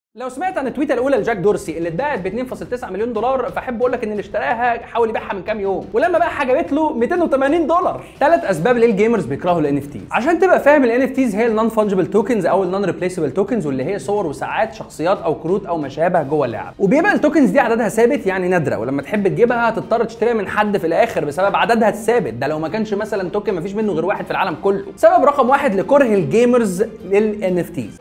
لو سمعت عن التويته الاولى لجاك دورسي اللي اتباعت ب 2.9 مليون دولار، فاحب اقول لك ان اللي اشتراها حاول يبيعها من كام يوم، ولما باعها جابت له 280 دولار. ثلاث اسباب ليه الجيمرز بيكرهوا الان اف تيز. عشان تبقى فاهم، الان اف تيز هي النون فانجبل توكنز او النون ريبليسبل توكنز، واللي هي صور وساعات شخصيات او كروت او ما شابه جوه اللعب، وبيبقى التوكنز دي عددها ثابت يعني نادره، ولما تحب تجيبها هتضطر تشتريها من حد في الاخر بسبب عددها الثابت ده، لو ما كانش مثلا توكن ما فيش منه غير واحد في العالم كله. سبب رقم واحد لكره الجيمرز للان اف تيز: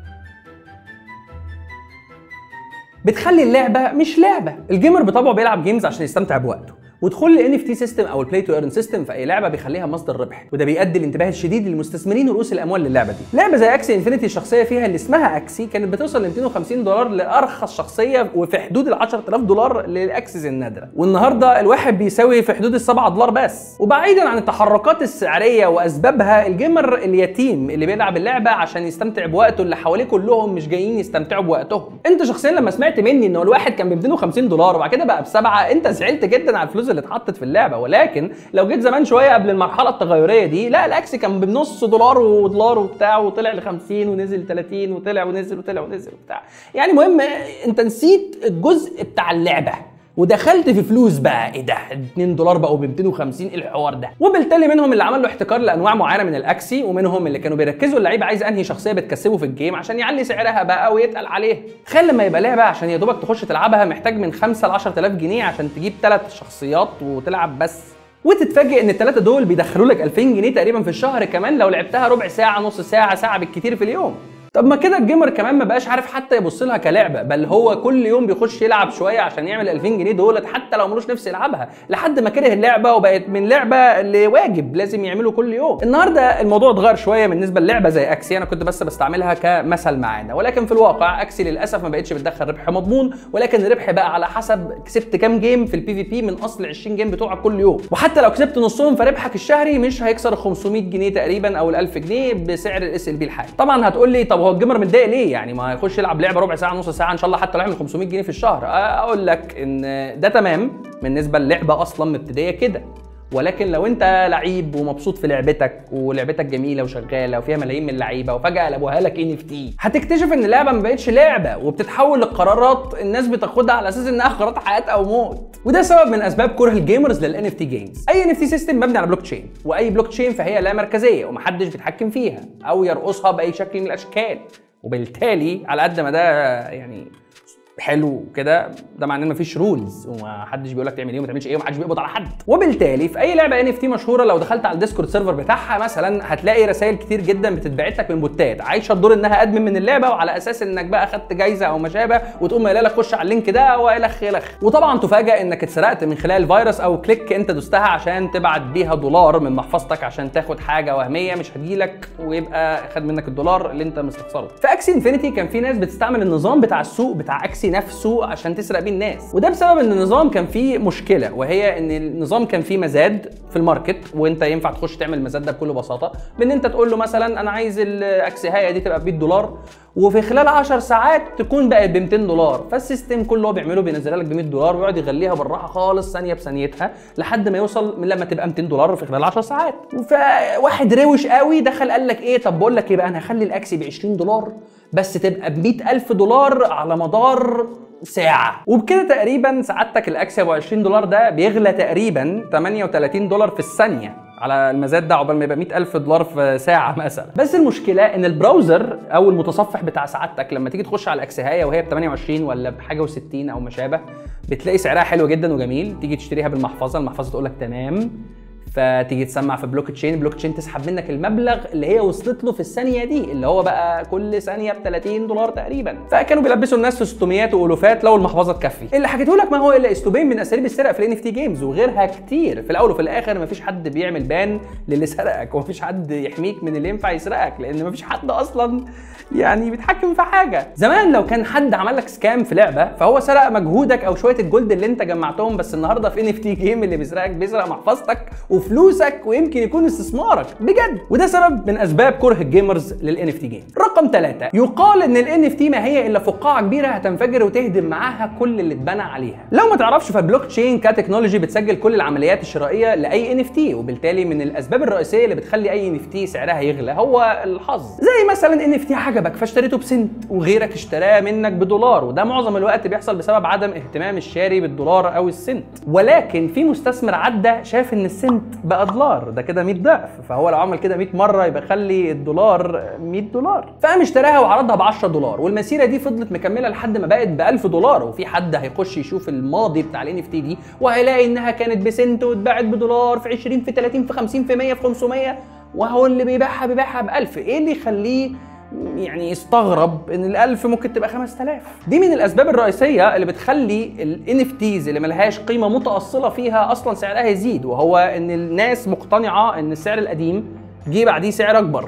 بتخلي اللعبه مش لعبه. الجيمر بطبعه بيلعب جيمز عشان يستمتع بوقته، ودخول الان اف تي سيستم او البلاي تو ايرن سيستم في اي لعبه بيخليها مصدر ربح، وده بيؤدي الانتباه الشديد للمستثمرين ورؤوس الاموال للعبه دي. لعبه زي اكسي انفينيتي الشخصيه فيها اللي اسمها اكسي كانت بتوصل ل 250 دولار لارخص شخصيه، وفي حدود ال 10000 دولار للاكسس النادره، والنهارده الواحد بيساوي في حدود ال 7 دولار بس. وبعيدا عن التحركات السعريه واسبابها، الجيمر اليتيم اللي بيلعب اللعبه عشان يستمتع بوقته، اللي حواليه كلهم مش جايين يستمتعوا بوقتهم. انت شخصيا لما سمعت مني ان الواحد كان ب 250 دولار وبعد كده بقى ب7، انت زعلت جدا على الفلوس اللي اتحطت في اللعبه، ولكن لو جيت زمان شويه قبل المرحله التغيريه دي، لا الاكسي كان بنص دولار ودولار وبتاع، وطلع ل 50 ونزل 30 وطلع ونزل وطلع ونزل وبتاع. يعني المهم انت نسيت الجزء بتاع اللعبه ودخلت في فلوس بقى. ايه ده؟ 2 دولار بقوا ب 250، ايه الحوار ده؟ وبالتالي منهم اللي عمل له احتكار لانواع معينه من الاكسي، ومنهم اللي كانوا بيركزوا اللعيب عايز انهي شخصيه بتكسبه في الجيم عشان يعلي سعرها بقى ويتقل عليها. تخيل لما يبقى لعبه عشان يا دوبك تخش تلعبها محتاج من 5 ل 10000 جنيه عشان تجيب 3 شخصيات وتلعب بس، وتتفاجئ ان الثلاثه دول بيدخلوا لك 2000 جنيه تقريبا في الشهر، كمان لو لعبتها ربع ساعه، نص ساعه، ساعه بالكتير في اليوم. طب ما كده الجيمر كمان ما بقاش عارف حتى يبص لها كلعبه، بل هو كل يوم بيخش يلعب شويه عشان يعمل 2000 جنيه دولت، حتى لو ملوش نفس يلعبها، لحد ما كره اللعبه وبقت من لعبه لواجب لازم يعمله كل يوم. النهارده الموضوع اتغير شويه بالنسبه للعبه زي اكسي، انا كنت بس بستعملها كمثل معانا، ولكن في الواقع اكسي للاسف ما بقتش بتدخل ربح مضمون، ولكن الربح بقى على حسب كسبت كام جيم في البي في بي من اصل 20 جيم بتوعك كل يوم، وحتى لو كسبت نصهم فربحك الشهري مش هيكسر 500 جنيه تقريبا او ال 1000 جنيه بسعر الاس ال بي الحالي. طبعا هتقول لي طب هو الجيمر متضايق ليه؟ يعني ما يخش يلعب لعبه ربع ساعه، نص ساعه، ان شاء الله حتى لو يعمل 500 جنيه في الشهر. اقول لك ان ده تمام بالنسبه للعبه اصلا مبتدئيه كده، ولكن لو انت لعيب ومبسوط في لعبتك ولعبتك جميله وشغاله وفيها ملايين من اللعيبه، وفجاه قلبوها لك ان اف تي، هتكتشف ان اللعبه ما بقتش لعبه وبتتحول لقرارات الناس بتاخدها على اساس انها قرارات حياه او موت. وده سبب من اسباب كره الجيمرز للان اف تي جيمز. اي ان اف تي سيستم مبني على بلوك تشين، واي بلوك تشين فهي لا مركزيه ومحدش بيتحكم فيها او يرقصها باي شكل من الاشكال، وبالتالي على قد ما ده يعني حلو كده، ده معناه ان مفيش رولز ومحدش بيقول لك تعمل ايه وما تعملش ايه ومحدش بيقبض على حد. وبالتالي في اي لعبه ان اف تي مشهوره لو دخلت على الديسكورد سيرفر بتاعها مثلا هتلاقي رسائل كتير جدا بتتبعت لك من بوتات عايشه الدور انها ادمن من اللعبه، وعلى اساس انك بقى خدت جايزه او ما شابه، وتقوم قايله لك خش على اللينك ده والخ يلخ، وطبعا تفاجئ انك اتسرقت من خلال فيروس او كليك انت دوستها عشان تبعت بيها دولار من محفظتك عشان تاخد حاجه وهميه مش هتجيلك، ويبقى خد منك الدولار اللي انت مستخسره. في اكسي انفينيتي كان في ناس بتستعمل النظام بتاع السوق بتاع اكسي نفسه عشان تسرق بيه الناس، وده بسبب ان النظام كان فيه مشكله، وهي ان النظام كان فيه مزاد في الماركت، وانت ينفع تخش تعمل المزاد ده بكل بساطه بان انت تقول له مثلا انا عايز الاكسهايه دي تبقى ب 100 دولار، وفي خلال 10 ساعات تكون بقت ب 200 دولار، فالسيستم كله اللي هو بيعمله بينزلها لك ب 100 دولار ويقعد يغليها بالراحه خالص ثانيه بثانيتها لحد ما يوصل من لما تبقى 200 دولار في خلال 10 ساعات. فواحد روش قوي دخل قال لك ايه، طب بقول لك ايه بقى، انا هخلي الاكسي ب 20 دولار بس تبقى ب 100000 دولار على مدار ساعة، وبكده تقريبا سعادتك الاكسي ابو 20 دولار ده بيغلى تقريبا 38 دولار في الثانية على المزاد ده، عقبال ما يبقى 100000 دولار في ساعة مثلا. بس المشكلة ان البراوزر او المتصفح بتاع سعادتك لما تيجي تخش على الاكسهاية وهي ب 28 ولا بحاجة و60 او ما شابه، بتلاقي سعرها حلو جدا وجميل، تيجي تشتريها بالمحفظة، المحفظة تقول لك تمام، فتيجي تسمع في بلوك تشين تسحب منك المبلغ اللي هي وصلت له في الثانيه دي، اللي هو بقى كل ثانيه ب 30 دولار تقريبا، فكانوا بيلبسوا الناس في 600 والوفات لو المحفظه تكفي. اللي حكيته لك ما هو الا اسلوبين من اساليب السرقه في الان اف تي جيمز، وغيرها كتير. في الاول وفي الاخر مفيش حد بيعمل بان للي سرقك، ومفيش حد يحميك من اللي ينفع يسرقك، لان مفيش حد اصلا يعني بيتحكم في حاجه. زمان لو كان حد عمل لك سكام في لعبه فهو سرق مجهودك او شويه الجولد اللي انت جمعتهم، بس النهارده في ان اف تي جيم اللي بيسرقك بيسرق محفظتك وفلوسك ويمكن يكون استثمارك بجد. وده سبب من اسباب كره الجيمرز للان اف تي جيم. رقم 3، يقال ان الان اف تي ما هي الا فقاعه كبيره هتنفجر وتهدم معاها كل اللي اتبنى عليها. لو ما تعرفش فالبلوك تشين كتكنولوجي بتسجل كل العمليات الشرائيه لاي ان اف تي، وبالتالي من الاسباب الرئيسيه اللي بتخلي اي ان اف تي سعرها يغلى هو الحظ. زي مثلا ان اف تي عجبك فاشتريته بسنت وغيرك اشتراه منك بدولار، وده معظم الوقت بيحصل بسبب عدم اهتمام الشاري بالدولار او السنت. ولكن في مستثمر عدى شاف ان السنت بقى دولار، ده كده 100 ضعف، فهو لو عمل كده 100 مره يبقى خلي الدولار 100 دولار، فقام اشتراها وعرضها ب 10 دولار، والمسيره دي فضلت مكمله لحد ما بقت ب 1000 دولار. وفي حد هيخش يشوف الماضي بتاع الان اف تي دي وهيلاقي انها كانت بسنت واتباعت بدولار في 20 في 30 في 50 في 100 في 500، وهو اللي بيبيعها ب 1000. ايه اللي يخليه يعني يستغرب ان ال1000 ممكن تبقى 5000؟ دي من الاسباب الرئيسيه اللي بتخلي الان اف تيز اللي ملهاش قيمه متاصله فيها اصلا سعرها يزيد، وهو ان الناس مقتنعه ان السعر القديم جه بعديه سعر اكبر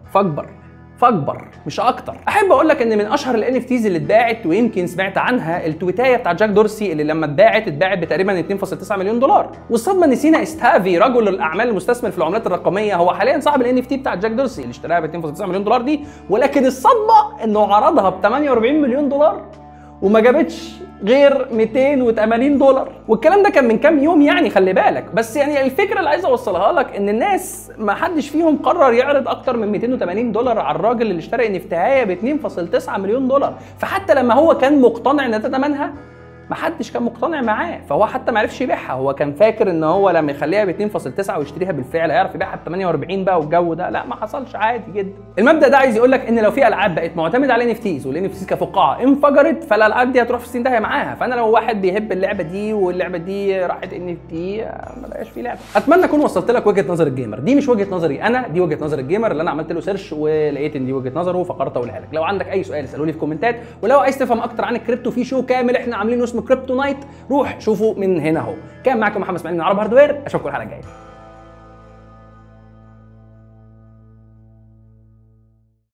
فاكبر مش اكتر. احب اقول لك ان من اشهر الان اف تيز اللي اتباعت ويمكن سمعت عنها التويتايه بتاع جاك دورسي اللي لما اتباعت بتقريبا 2.9 مليون دولار. والصدمه ان سينا استافي رجل الاعمال المستثمر في العملات الرقميه هو حاليا صاحب الان اف تي بتاع جاك دورسي اللي اشتراها ب 2.9 مليون دولار دي، ولكن الصدمه انه عرضها ب 48 مليون دولار وما جابتش غير 280 دولار. والكلام ده كان من كام يوم يعني، خلي بالك. بس يعني الفكره اللي عايز اوصلها لك ان الناس ما حدش فيهم قرر يعرض اكتر من 280 دولار على الراجل اللي اشترى نفتهايه ب 2.9 مليون دولار. فحتى لما هو كان مقتنع ان ده ثمنها ما حدش كان مقتنع معاه، فهو حتى ما عرفش يبيعها. هو كان فاكر ان هو لما يخليها ب 2.9 ويشتريها بالفعل هيعرف يبيعها ب 48 بقى والجو ده. لا، ما حصلش، عادي جدا. المبدا ده عايز يقول لك ان لو في العاب بقت معتمده على ان اف تيز والان اف تيز كفقاعه انفجرت، فالالعاب دي هتروح في 60 داهيه معاها. فانا لو واحد بيحب اللعبه دي واللعبه دي راحت ان اف تي ما بقاش في لعبه. اتمنى اكون وصلت لك وجهه نظر الجيمر. دي مش وجهه نظري انا، دي وجهه نظر الجيمر اللي انا عملت له سيرش ولقيت ان دي وجهه نظره فقررت اقولها لك. لو عندك اي سؤال اساله لي في الكومنتات، ولو عايز تفهم اكتر عن الكريبتو في شو كامل احنا عاملينه اسمه كريبتو نايت روح شوفوا من هنا اهو. كان معاكم محمد اسماعيل من عرب هاردوير، اشوفكم الحلقه الجايه.